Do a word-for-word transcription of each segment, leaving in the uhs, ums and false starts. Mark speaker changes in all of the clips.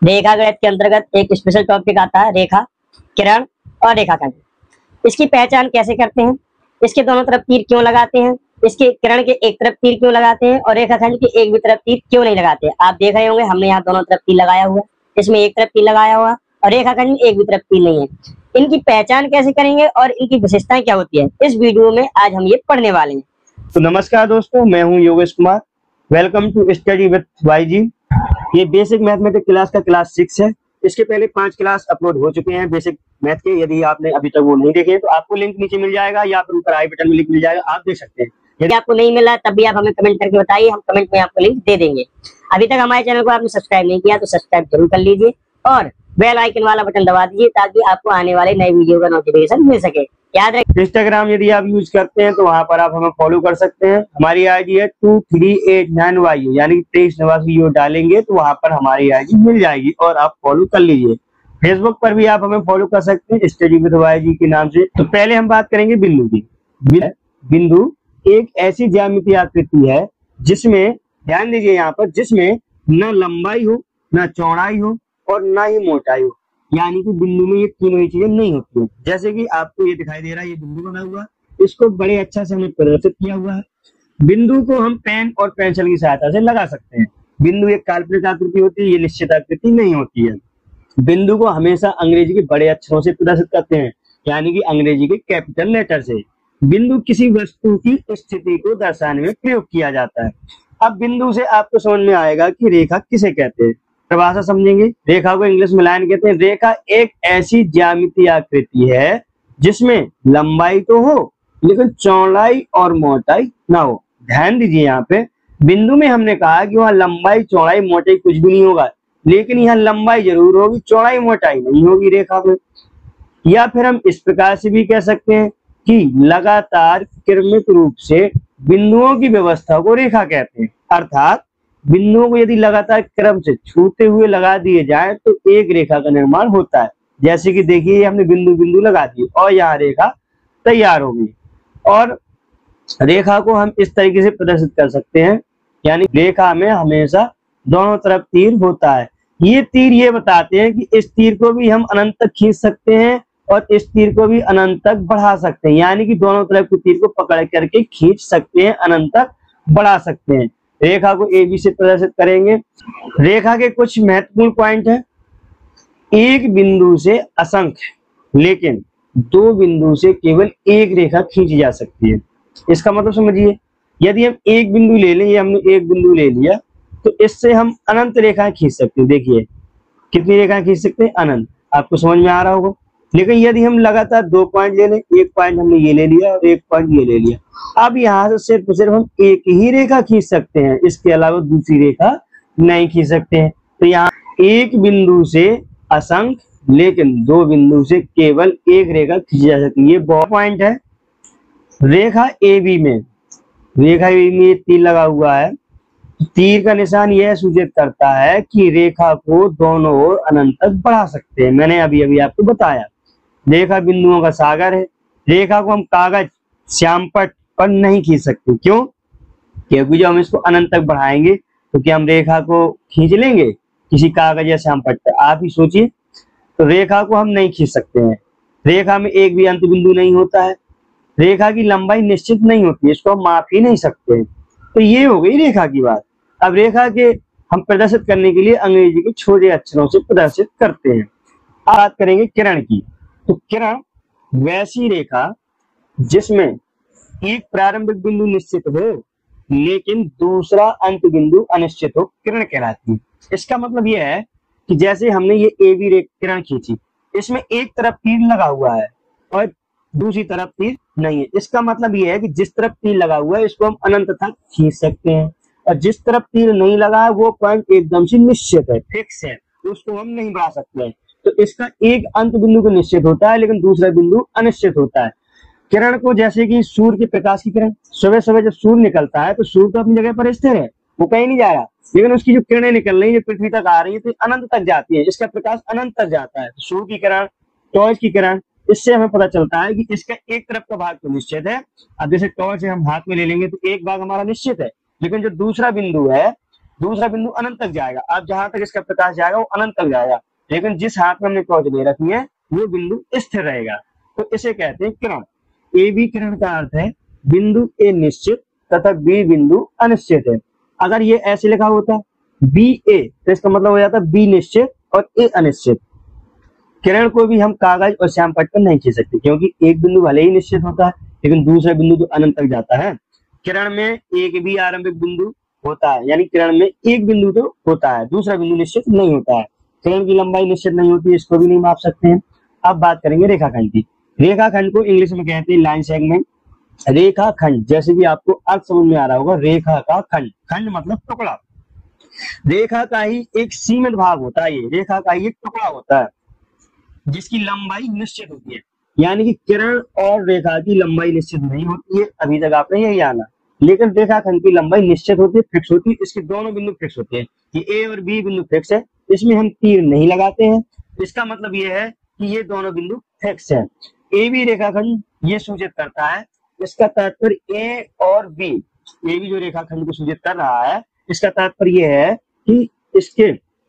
Speaker 1: रेखा गणित के अंतर्गत एक स्पेशल टॉपिक आता है रेखा, किरण और रेखाखंड। इसकी पहचान कैसे करते हैं, इसके दोनों तरफ तीर क्यों लगाते हैं, इसके किरण के एक तरफ तीर क्यों लगाते हैं और रेखाखंड के एक भी तरफ तीर क्यों नहीं लगाते। आप देख रहे होंगे हमने यहाँ दोनों तरफ तीर लगाया हुआ, इसमें एक तरफ तीर लगाया हुआ और रेखाखंड में एक भी तरफ तीर नहीं है। इनकी पहचान कैसे करेंगे और इनकी विशेषताएं क्या होती है, इस वीडियो में आज हम ये पढ़ने वाले हैं।
Speaker 2: तो नमस्कार दोस्तों, मैं हूं Yogesh Kumar. Welcome to study with Y G. ये बेसिक मैथमेटिक्स क्लास का क्लास सिक्स है। इसके पहले पांच क्लास अपलोड हो चुके हैं बेसिक मैथ के। यदि आपने अभी तक वो नहीं देखे तो आपको लिंक नीचे मिल जाएगा या फिर ऊपर आई बटन में लिंक मिल जाएगा, आप देख सकते हैं।
Speaker 1: यदि आपको नहीं मिला तब भी आप हमें कमेंट करके बताइए, हम कमेंट में आपको लिंक दे देंगे। अभी तक हमारे चैनल को आपने सब्सक्राइब नहीं किया तो सब्सक्राइब जरूर कर लीजिए और बेल आइकन वाला बटन दबा दीजिए ताकि आपको आने वाले नए वीडियो का नोटिफिकेशन मिल सके। याद रखिए,
Speaker 2: इंस्टाग्राम यदि आप यूज करते हैं तो वहां पर आप हमें फॉलो कर सकते हैं। हमारी आईडी है two three eight nine Y यानी तेईस नवासी यो डालेंगे तो वहां पर हमारी आईडी मिल जाएगी और आप फॉलो कर लीजिए। फेसबुक पर भी आप हमें फॉलो कर सकते हैं स्टडी विद वाई जी के नाम से। तो पहले हम बात करेंगे बिंदु की। बिंदु एक ऐसी ज्यामितीय आकृति है जिसमें, ध्यान दीजिए यहाँ पर, जिसमें न लंबाई हो, न चौड़ाई हो और न ही मोटाई हो। यानी कि बिंदु में ये तीनों ही चीजें नहीं होती है। जैसे कि आपको ये दिखाई दे रहा है, ये बिंदु बना हुआ है, इसको बड़े अच्छा से हमने प्रदर्शित किया हुआ है। बिंदु को हम पेन और पेंसिल की सहायता से लगा सकते हैं। बिंदु एक काल्पनिक आकृति होती है, ये निश्चित आकृति नहीं होती है। बिंदु को हमेशा अंग्रेजी के बड़े अक्षरों से प्रदर्शित करते हैं, यानी कि अंग्रेजी के कैपिटल लेटर से। बिंदु किसी वस्तु की स्थिति को दर्शाने में प्रयोग किया जाता है। अब बिंदु से आपको समझ में आएगा कि रेखा किसे कहते हैं। परिभाषा समझेंगे। रेखा को इंग्लिश में लाइन कहते हैं। रेखा एक ऐसी ज्यामितीय आकृति है जिसमें लंबाई तो हो लेकिन चौड़ाई और मोटाई ना हो। ध्यान दीजिए, यहाँ पे बिंदु में हमने कहा कि वहां लंबाई चौड़ाई मोटाई कुछ भी नहीं होगा, लेकिन यहाँ लंबाई जरूर होगी, चौड़ाई मोटाई नहीं होगी रेखा में। या फिर हम इस प्रकार से भी कह सकते हैं कि लगातार क्रमिक रूप से बिंदुओं की व्यवस्था को रेखा कहते हैं। अर्थात बिंदुओं को यदि लगातार क्रम से छूते हुए लगा दिए जाए तो एक रेखा का निर्माण होता है। जैसे कि देखिए, हमने बिंदु बिंदु लगा दिए और यहाँ रेखा तैयार होगी। और रेखा को हम इस तरीके से प्रदर्शित कर सकते हैं, यानी रेखा में हमेशा दोनों तरफ तीर होता है। ये तीर ये बताते हैं कि इस तीर को भी हम अनंत तक खींच सकते हैं और इस तीर को भी अनंत तक बढ़ा सकते हैं, यानी कि दोनों तरफ के तीर को पकड़ करके खींच सकते हैं, अनंत तक बढ़ा सकते हैं। रेखा को ए बी से प्रदर्शित करेंगे। रेखा के कुछ महत्वपूर्ण पॉइंट है। एक बिंदु से असंख्य लेकिन दो बिंदु से केवल एक रेखा खींची जा सकती है। इसका मतलब समझिए, यदि हम एक बिंदु ले लें, ये हमने एक बिंदु ले लिया तो इससे हम अनंत रेखाएं खींच सकते हैं। देखिए कितनी रेखाएं खींच सकते हैं, अनंत। आपको समझ में आ रहा होगा। लेकिन यदि हम लगातार दो पॉइंट ले लें, एक पॉइंट हमने ये ले लिया और एक पॉइंट ये ले लिया, अब यहाँ से सिर्फ सिर्फ हम एक ही रेखा खींच सकते हैं, इसके अलावा दूसरी रेखा नहीं खींच सकते हैं। तो यहाँ एक बिंदु से असंख्य लेकिन दो बिंदु से केवल एक रेखा खींची जा सकती है। ये बहुत पॉइंट है। रेखा ए बी में, रेखा ए बी में तीर लगा हुआ है। तीर का निशान यह सूचित करता है कि रेखा को दोनों ओर अनंत तक बढ़ा सकते हैं। मैंने अभी अभी आपको बताया। रेखा बिंदुओं का सागर है। रेखा को हम कागज श्यामपट्ट पर नहीं खींच सकते। क्यों? क्योंकि जब हम इसको अनंत तक बढ़ाएंगे तो क्या हम रेखा को खींच लेंगे किसी कागज या श्यामपट्ट पर? आप ही सोचिए। तो रेखा को हम नहीं खींच सकते हैं। रेखा में एक भी अंत बिंदु नहीं होता है। रेखा की लंबाई निश्चित नहीं होती है, इसको हम माप ही नहीं सकते। तो ये हो गई रेखा की बात। अब रेखा के हम प्रदर्शित करने के लिए अंग्रेजी के छोटे अक्षरों से प्रदर्शित करते हैं। अब बात करेंगे किरण की। तो किरण वैसी रेखा जिसमें एक प्रारंभिक बिंदु निश्चित हो लेकिन दूसरा अंत बिंदु अनिश्चित हो, किरण कहलाती है। इसका मतलब यह है कि जैसे हमने ये ए बी किरण खींची, इसमें एक तरफ तीर लगा हुआ है और दूसरी तरफ तीर नहीं है। इसका मतलब यह है कि जिस तरफ तीर लगा हुआ है इसको हम अनंत तक खींच सकते हैं और जिस तरफ तीर नहीं लगा है वो पॉइंट एकदम से निश्चित है, फिक्स है, उसको हम नहीं बढ़ा सकते हैं। तो इसका एक अंत बिंदु को निश्चित होता है लेकिन दूसरा बिंदु अनिश्चित होता है। किरण को जैसे कि सूर्य के प्रकाश की किरण, सुबह सुबह जब सूर्य निकलता है तो सूर्य तो अपनी जगह पर स्थिर है, वो कहीं नहीं जा रहा, लेकिन उसकी जो किरणें निकल रही है पृथ्वी तक आ रही है तो अनंत तक जाती है, इसका प्रकाश अनंत तक जाता है। सूर्य की किरण, टॉर्च की किरण, इससे हमें पता चलता है कि इसका एक तरफ का भाग तो निश्चित है। अब जैसे टॉर्च हम हाथ में ले लेंगे तो एक भाग हमारा निश्चित है, लेकिन जो दूसरा बिंदु है दूसरा बिंदु अनंत तक जाएगा। अब जहां तक इसका प्रकाश जाएगा वो अनंत तक जाएगा, लेकिन जिस हाथ में हमने टॉर्च ले रखी है वो बिंदु स्थिर रहेगा, तो इसे कहते हैं किरण। ए बी किरण का अर्थ है बिंदु ए निश्चित तथा बी बिंदु अनिश्चित है। अगर ये ऐसे लिखा होता बी ए तो इसका मतलब हो जाता बी निश्चित और ए अनिश्चित। किरण को भी हम कागज और श्याम पट्ट पर नहीं खींच सकते, क्योंकि एक बिंदु भले ही निश्चित होता है लेकिन दूसरा बिंदु तो अनंत तक जाता है। किरण में एक भी आरंभिक बिंदु होता है, यानी किरण में एक बिंदु तो होता है, दूसरा बिंदु निश्चित नहीं होता है। किरण की लंबाई निश्चित नहीं होती है, इसको भी नहीं माप सकते हैं। अब बात करेंगे रेखाखंड की। रेखाखंड को इंग्लिश में कहते हैं लाइन सेगमेंट। रेखाखंड जैसे कि आपको अर्थ समझ में आ रहा होगा, रेखा का खंड, खंड मतलब टुकड़ा। रेखा का ही एक सीमित भाग होता है, ये रेखा का ही एक टुकड़ा होता है जिसकी लंबाई निश्चित होती है। यानी कि किरण और रेखा की लंबाई निश्चित नहीं होती है, अभी तक आपने यही आना, लेकिन रेखाखंड की लंबाई निश्चित होती है, फिक्स होती है। इसके दोनों बिंदु फिक्स होते हैं, ये ए और बी बिंदु फिक्स है, इसमें हम तीर नहीं लगाते हैं। इसका मतलब ये है कि ये दोनों बिंदु फिक्स है। ए बी रेखाखंड ये सूचित करता है, इसका तात्पर्य ए और बी, ए बी जो रेखाखंड को सूचित कर रहा है, इसका तात्पर्य यह है कि इसके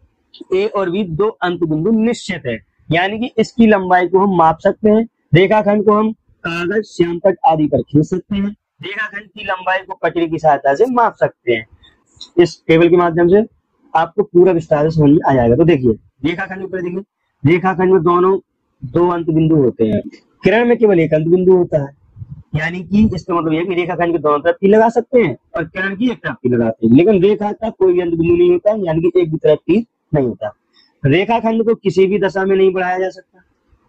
Speaker 2: ए और बी दो अंत बिंदु निश्चित है, यानी कि इसकी लंबाई को हम माप सकते हैं। रेखाखंड को हम कागज श्यामपट्ट आदि पर खींच सकते हैं, रेखाखंड की लंबाई को पटरी की सहायता से माप सकते हैं। इस टेबल के माध्यम से आपको पूरा विस्तार से समझ में आ जाएगा। तो देखिए रेखाखंड पर देखिए, रेखाखंड में दोनों दो अंत बिंदु होते हैं, किरण में केवल एक अंत बिंदु होता है, यानी कि इसका मतलब यह है कि रेखाखंड के दोनों तरफ तीर लगा सकते हैं और किरण की एक तरफ तीर लगाते हैं, लेकिन रेखा का कोई भी अंत बिंदु नहीं होता, यानी कि एक भी तरफ तीर नहीं होता। रेखाखंड को किसी भी दशा में नहीं बढ़ाया जा सकता,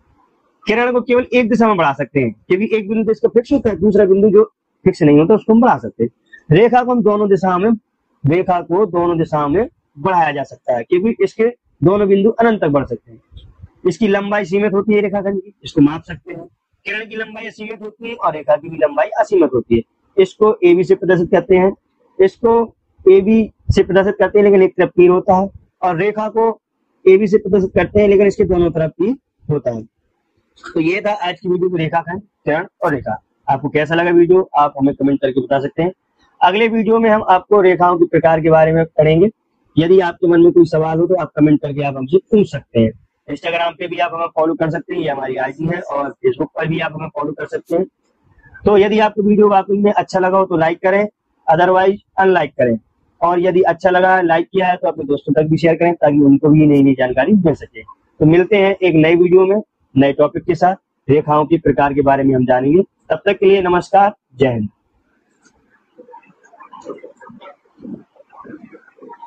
Speaker 2: किरण को केवल एक दिशा में बढ़ा सकते हैं, क्योंकि एक बिंदु तो इसका फिक्स होता है, दूसरा बिंदु जो फिक्स नहीं होता उसको हम बढ़ा सकते हैं। रेखा को हम दोनों दिशाओं में रेखा को दोनों दिशाओं में बढ़ाया जा सकता है, क्योंकि इसके दोनों बिंदु अनंत तक बढ़ सकते हैं। इसकी लंबाई सीमित होती है रेखाखंड की, इसको माप सकते हैं। किरण की लंबाई असीमित होती है और रेखा की भी लंबाई असीमित होती है। इसको ए बी से प्रदर्शित करते हैं, इसको ए बी से प्रदर्शित करते हैं लेकिन एक तरफ तीर होता है, और रेखा को ए बी से प्रदर्शित करते हैं लेकिन इसके दोनों तरफ तीर होता है। तो ये था आज की वीडियो में रेखाखंड, किरण और रेखा। आपको कैसा लगा वीडियो आप हमें कमेंट करके बता सकते हैं। अगले वीडियो में हम आपको रेखाओं के प्रकार के बारे में पढ़ेंगे। यदि आपके मन में कोई सवाल हो तो आप कमेंट करके आप हमसे पूछ सकते हैं। इंस्टाग्राम पे भी आप हमें फॉलो कर सकते हैं, ये हमारी आईडी है, और फेसबुक पर भी आप हमें फॉलो कर सकते हैं। तो यदि आपको वीडियो वाकई में अच्छा लगा हो तो लाइक करें, अदरवाइज अनलाइक करें, और यदि अच्छा लगा लाइक किया है तो अपने दोस्तों तक भी शेयर करें ताकि उनको भी नई नई जानकारी मिल सके। तो मिलते हैं एक नई वीडियो में नए टॉपिक के साथ, रेखाओं के प्रकार के बारे में हम जानेंगे। तब तक के लिए नमस्कार, जय हिंद।